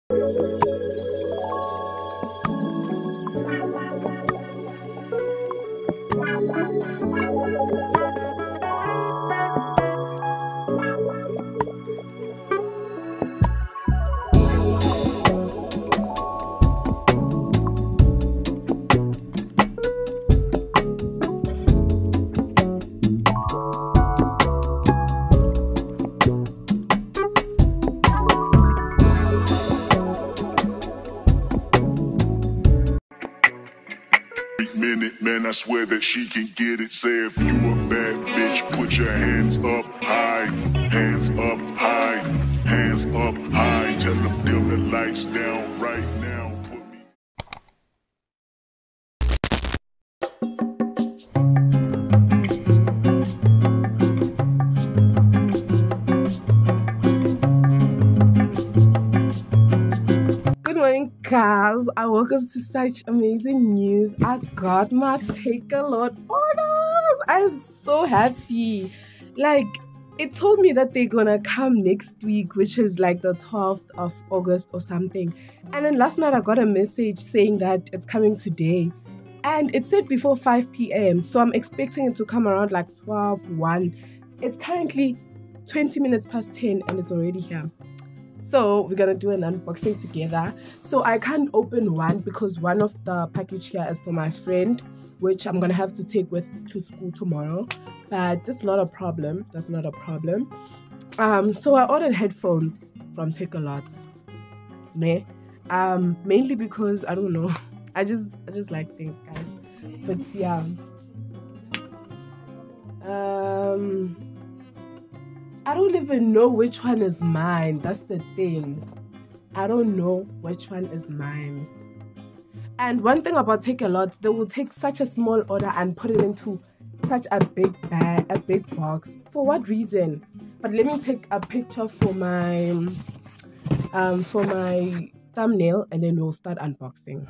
Minute, man, I swear that she can get it. Say if you a bad bitch, put your hands up high, hands up high, hands up high. Tell them dim the lights down right now. Put me. Good morning, guys. I woke up to such amazing news. I got my takealot orders. I'm so happy. Like, it told me that they're gonna come next week, which is like the 12th of August or something. And then last night I got a message saying that it's coming today. And it said before 5 p.m. So I'm expecting it to come around like 12:01. It's currently 20 minutes past 10 and it's already here. So we're gonna do an unboxing together. So I can't open one because one of the package here is for my friend, which I'm gonna have to take with to school tomorrow. But that's not a problem. That's not a problem. So I ordered headphones from takealot. Mainly because I don't know. I just like things, guys. But yeah. I don't even know which one is mine. That's the thing. I don't know which one is mine. And one thing about takealot, they will take such a small order and put it into such a big bag, a big box. For what reason? But let me take a picture for my thumbnail and then we'll start unboxing.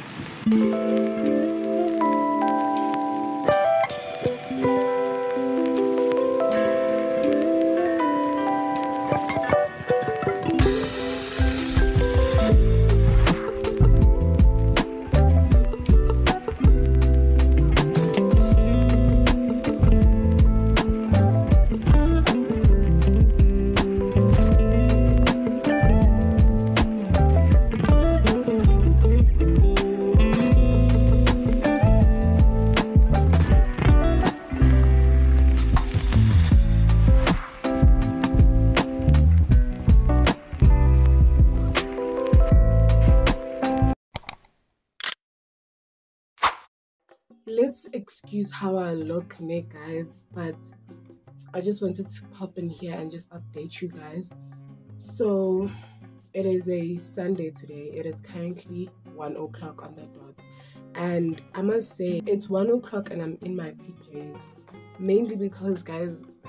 Let's excuse how I look, guys, but I just wanted to pop in here and just update you guys. So it is a Sunday today. It is currently 1 o'clock on the dot, and I must say it's 1 o'clock and I'm in my PJs, mainly because, guys,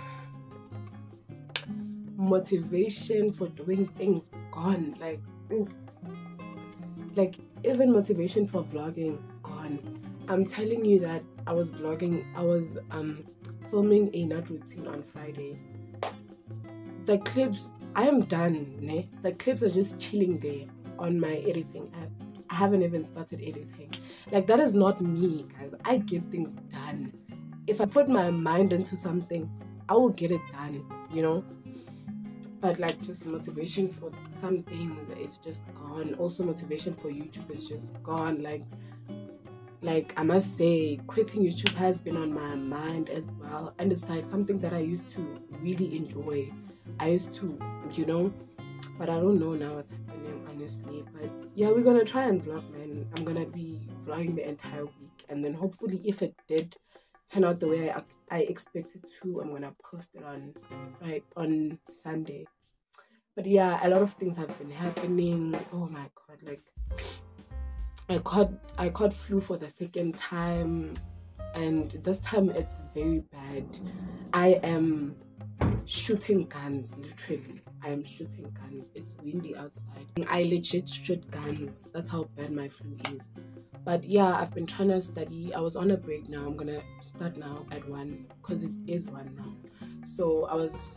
motivation for doing things gone. Like even motivation for vlogging gone. I'm telling you that I was vlogging, I was filming a nut routine on Friday. The clips, I am done, The clips are just chilling there on my editing app. I haven't even started editing. Like, that is not me, guys. I get things done. If I put my mind into something, I will get it done, you know? But like, just motivation for some things is just gone. Also motivation for YouTube is just gone. Like I must say, quitting YouTube has been on my mind as well, and it's like something that I used to really enjoy. I used to, you know, but I don't know now what's happening, honestly. But yeah, we're gonna try and vlog, man. I'm gonna be vlogging the entire week, and then hopefully, if it did turn out the way I expected to, I'm gonna post it on Sunday. But yeah, a lot of things have been happening. Oh my god, like I caught flu for the second time, and this time it's very bad. I am shooting guns, literally. I am shooting guns. It's windy outside. I legit shoot guns. That's how bad my flu is. But yeah, I've been trying to study. I was on a break now. I'm gonna start now at 1 because it is 1 now. So I was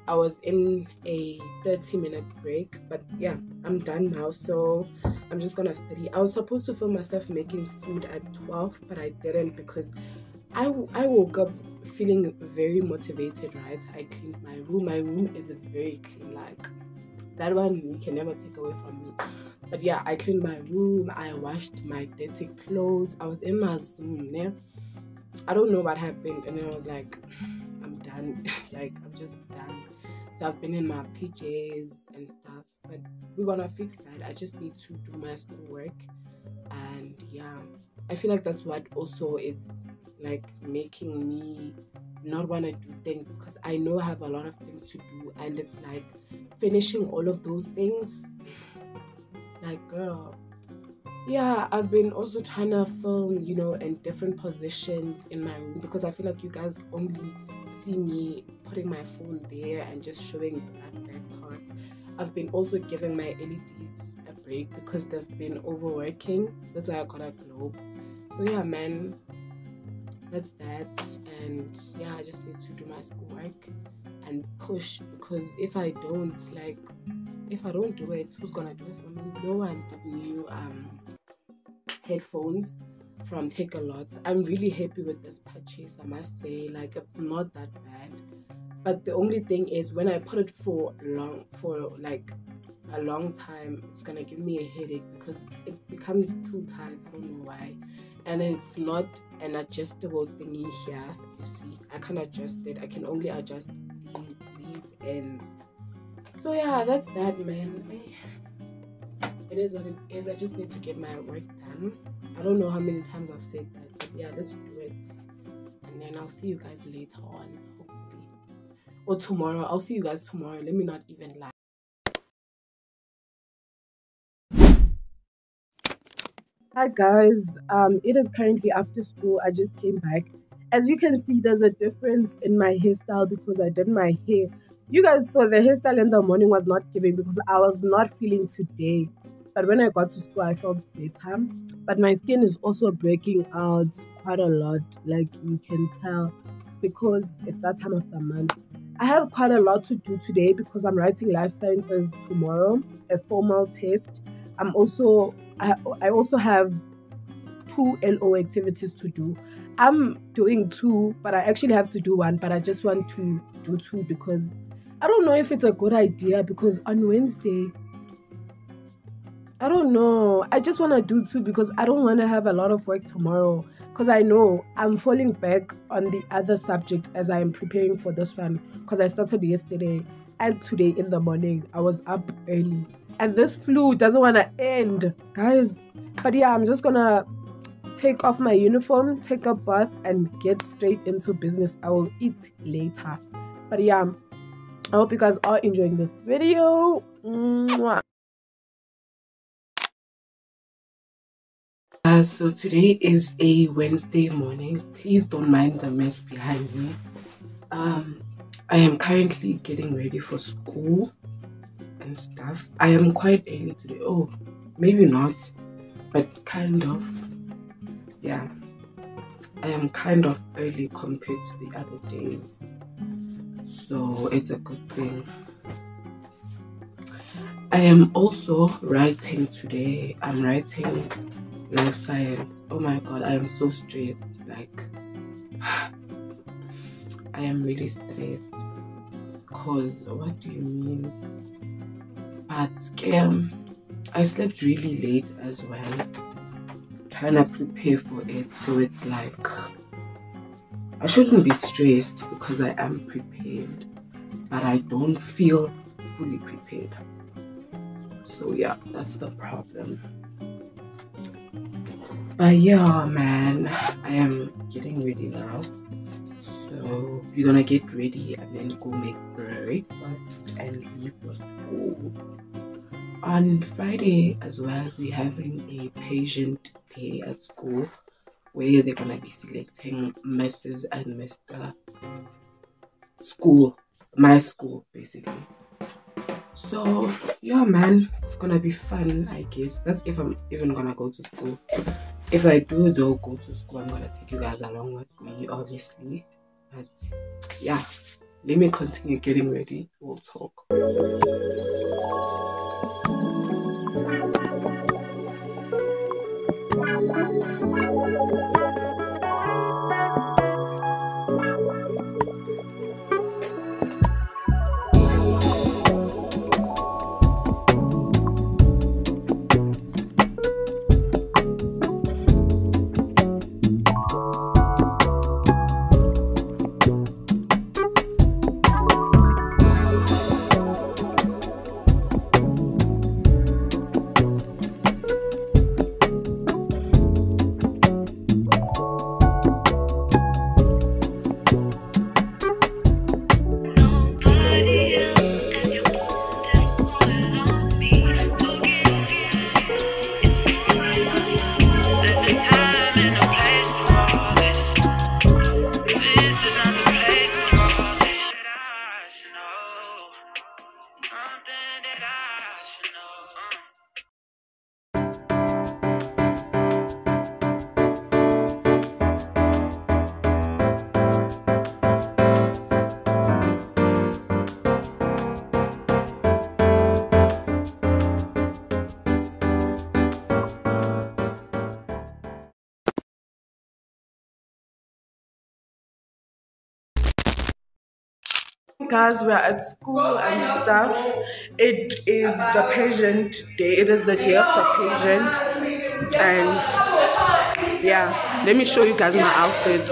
I was in a 30-minute break, but yeah, I'm done now, so I'm just gonna study. I was supposed to film myself making food at 12, but I didn't because I woke up feeling very motivated, right? I cleaned my room. My room is very clean, like that one you can never take away from me. But yeah, I cleaned my room, I washed my dirty clothes, I was in my Zoom, yeah. I don't know what happened, and then I was like, I'm done. Like, I'm just done. So I've been in my PJs and stuff, but we're gonna fix that. I just need to do my schoolwork, and yeah, I feel like that's what also is like making me not want to do things, because I know I have a lot of things to do, and it's like finishing all of those things, like, girl. Yeah, I've been also trying to film, you know, in different positions in my room, because I feel like you guys only see me putting my phone there and just showing that back part. I've been also giving my LEDs a break because they've been overworking. That's why I got a globe. So yeah, man, that's that. And yeah, I just need to do my schoolwork and push, because if I don't do it, who's gonna do it for me? No one. The new headphones from Takealot. I'm really happy with this purchase, I must say. Like, it's not that bad, but the only thing is when I put it for like a long time, it's gonna give me a headache because it becomes too tight. I don't know why. And it's not an adjustable thingy here. You see, I can't adjust it. I can only adjust these ends. So yeah, that's that, man. It is what it is. I just need to get my work done. I don't know how many times I've said that, but yeah, let's do it. And then I'll see you guys later on, hopefully. Or tomorrow. I'll see you guys tomorrow. Let me not even lie. Hi guys, it is currently after school. I just came back. As you can see, there's a difference in my hairstyle because I did my hair. You guys saw the hairstyle in the morning was not giving because I was not feeling today. But when I got to school, I felt better. But my skin is also breaking out quite a lot, like you can tell, because it's that time of the month. I have quite a lot to do today because I'm writing life sciences tomorrow, a formal test. I also have 2 LO activities to do. I'm doing 2, but I actually have to do 1, but I just want to do 2 because I don't know if it's a good idea, because on Wednesday, I don't know. I just want to do 2 because I don't want to have a lot of work tomorrow, because I know I'm falling back on the other subject as I am preparing for this one, because I started yesterday and today in the morning. I was up early and this flu doesn't want to end, guys. But yeah, I'm just gonna take off my uniform, take a bath, and get straight into business. I will eat later. But yeah, I hope you guys are enjoying this video. Mwah. So today is a Wednesday morning. Please don't mind the mess behind me. I am currently getting ready for school and stuff. I am quite early today. Oh, maybe not, but kind of. Yeah, I am kind of early compared to the other days, so it's a good thing. I am also writing today. I'm writing life science. Oh my god, I am so stressed. Like, I am really stressed. Cause what do you mean? But I slept really late as well, trying to prepare for it. So it's like I shouldn't be stressed because I am prepared, but I don't feel fully prepared. So yeah, that's the problem. But yeah, man, I am getting ready now. So we're gonna get ready and then go make breakfast and leave for school. On Friday as well, we're having a pageant day at school where they're gonna be selecting Mrs. and Mr. School, my school basically. So yeah, man, it's gonna be fun, I guess. That's if I'm even gonna go to school. If I do though go to school, I'm gonna take you guys along with me, obviously. But yeah, let me continue getting ready. We'll talk. Guys, we're at school and stuff. It is the pageant day. It is the day of the pageant, and yeah, let me show you guys my outfit.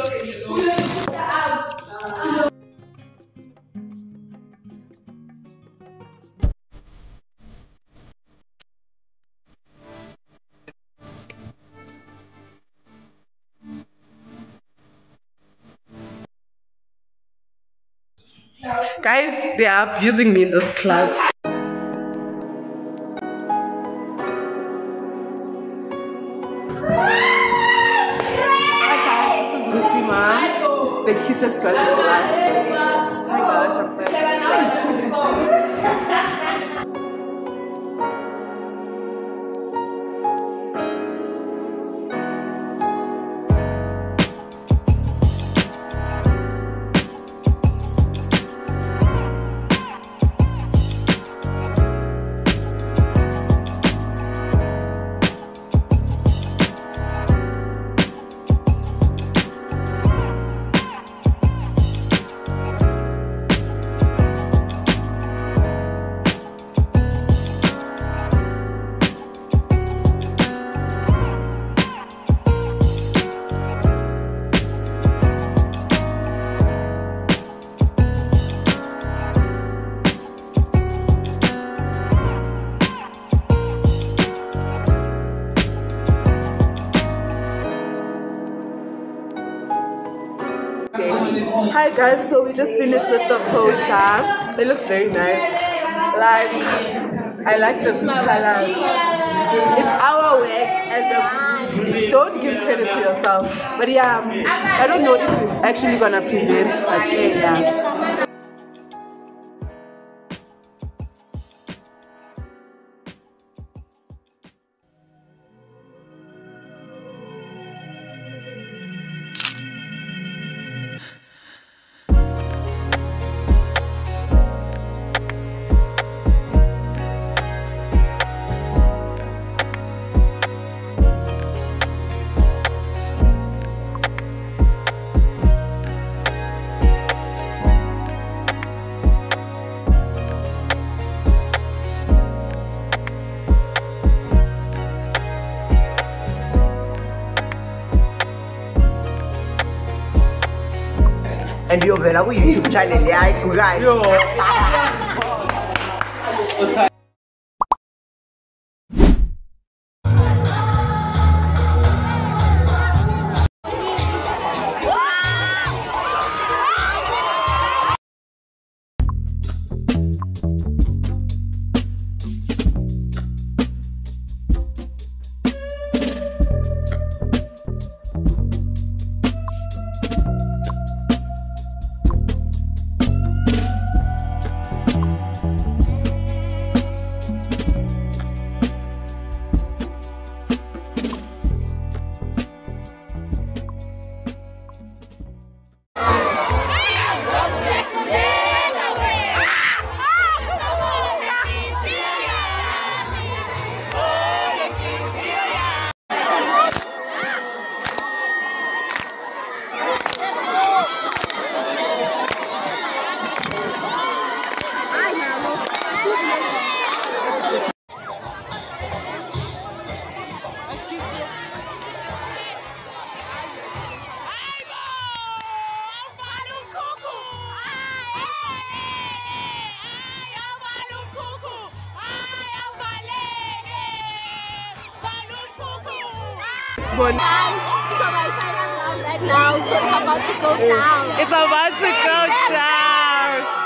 Guys, they are abusing me in this class. Hi guys, this is Lucima, the cutest girl in class. Oh my gosh, I'm Hi guys, so we just finished with the poster. It looks very nice. Like, I like the two colors. It's our work as a group. Don't give credit to yourself. But yeah, I don't know if we're actually gonna present, but yeah. And you're very YouTube channel, yeah, guys. Bon. So my final round right now, so it's about to go down. It's about to go down.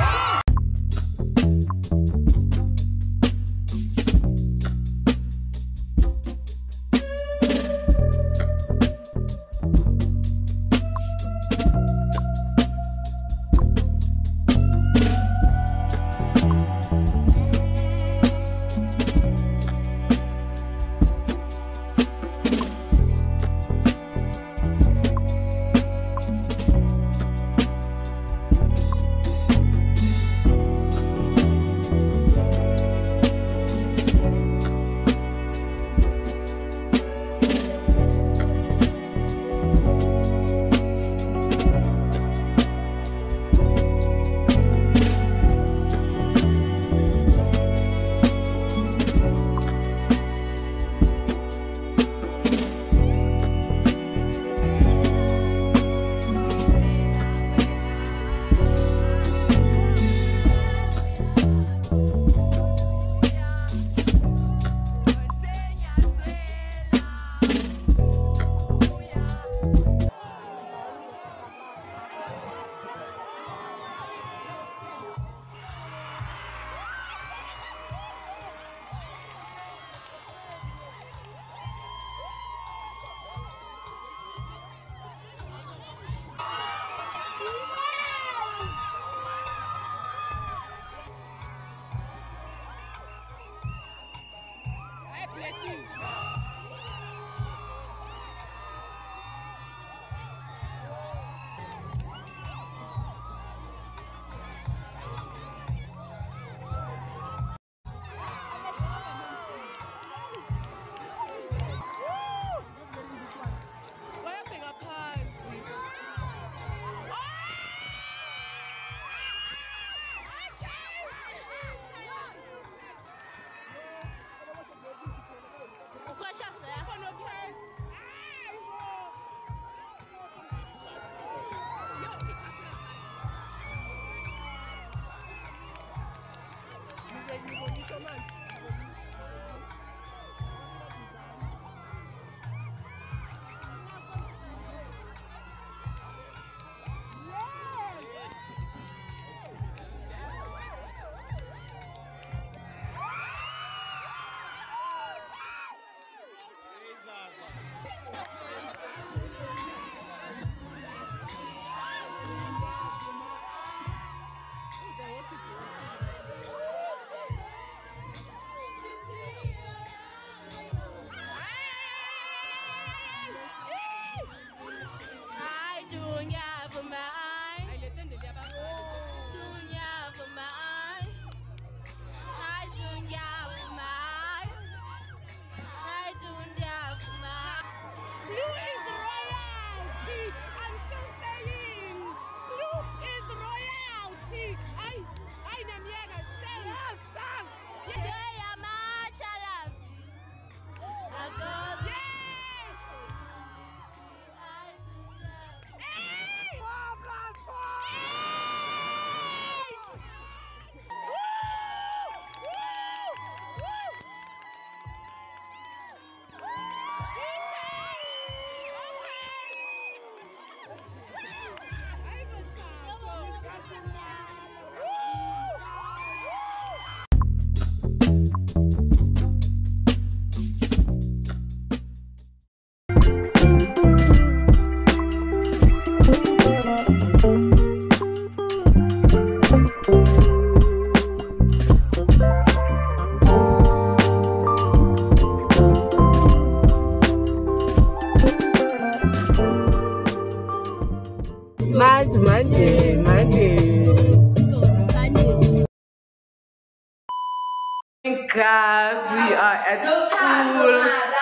Guys, we are at school.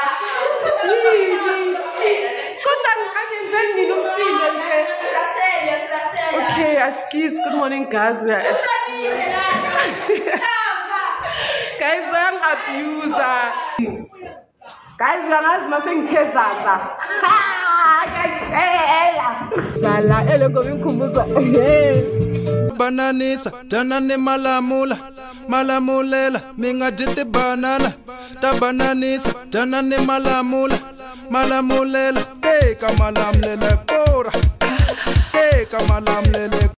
Okay, excuse. Good morning, guys. We are at school. Guys, we are abuser. Guys, we are not saying tezaza. Bananisa, tanane malamula, malamulela, minga dite banana, ta bananisa, tanane malamula. malamulela, take a malamlele, kora, take a malamlele.